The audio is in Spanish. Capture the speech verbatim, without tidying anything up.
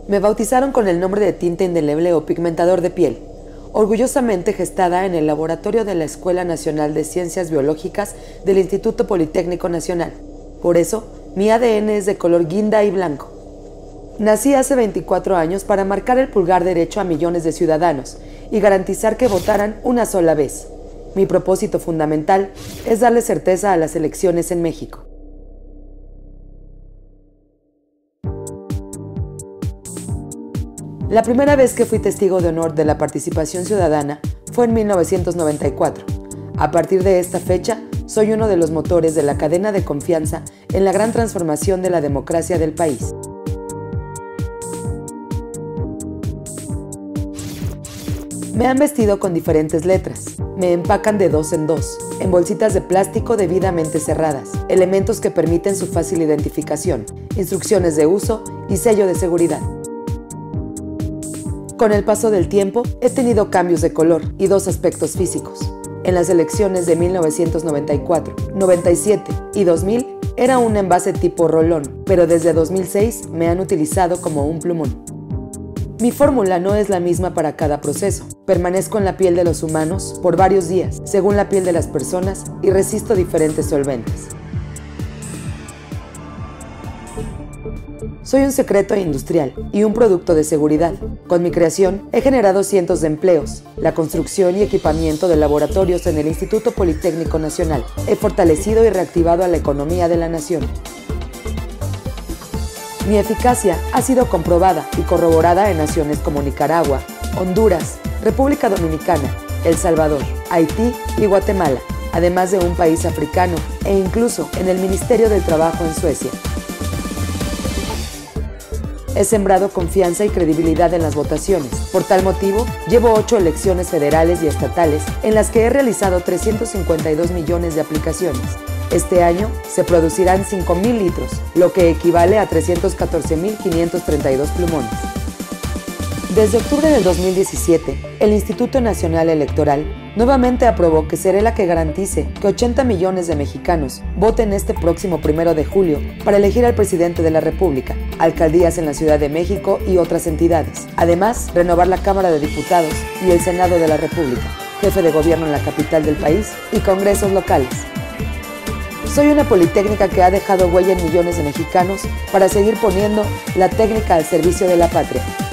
Me bautizaron con el nombre de tinta indeleble o pigmentador de piel, orgullosamente gestada en el laboratorio de la Escuela Nacional de Ciencias Biológicas del Instituto Politécnico Nacional. Por eso, mi A D N es de color guinda y blanco. Nací hace veinticuatro años para marcar el pulgar derecho a millones de ciudadanos y garantizar que votaran una sola vez. Mi propósito fundamental es darle certeza a las elecciones en México. La primera vez que fui testigo de honor de la participación ciudadana fue en mil novecientos noventa y cuatro. A partir de esta fecha, soy uno de los motores de la cadena de confianza en la gran transformación de la democracia del país. Me han vestido con diferentes letras. Me empacan de dos en dos, en bolsitas de plástico debidamente cerradas, elementos que permiten su fácil identificación, instrucciones de uso y sello de seguridad. Con el paso del tiempo, he tenido cambios de color y dos aspectos físicos. En las elecciones de mil novecientos noventa y cuatro, noventa y siete y dos mil era un envase tipo rolón, pero desde dos mil seis me han utilizado como un plumón. Mi fórmula no es la misma para cada proceso. Permanezco en la piel de los humanos por varios días, según la piel de las personas, y resisto diferentes solventes. Soy un secreto industrial y un producto de seguridad. Con mi creación he generado cientos de empleos, la construcción y equipamiento de laboratorios en el Instituto Politécnico Nacional. He fortalecido y reactivado a la economía de la nación. Mi eficacia ha sido comprobada y corroborada en naciones como Nicaragua, Honduras, República Dominicana, El Salvador, Haití y Guatemala, además de un país africano e incluso en el Ministerio del Trabajo en Suecia. He sembrado confianza y credibilidad en las votaciones. Por tal motivo, llevo ocho elecciones federales y estatales en las que he realizado trescientos cincuenta y dos millones de aplicaciones. Este año se producirán cinco mil litros, lo que equivale a trescientos catorce mil quinientos treinta y dos plumones. Desde octubre del dos mil diecisiete, el Instituto Nacional Electoral nuevamente aprobó que seré la que garantice que ochenta millones de mexicanos voten este próximo primero de julio para elegir al presidente de la República, alcaldías en la Ciudad de México y otras entidades. Además, renovar la Cámara de Diputados y el Senado de la República, jefe de gobierno en la capital del país y congresos locales. Soy una politécnica que ha dejado huella en millones de mexicanos para seguir poniendo la técnica al servicio de la patria.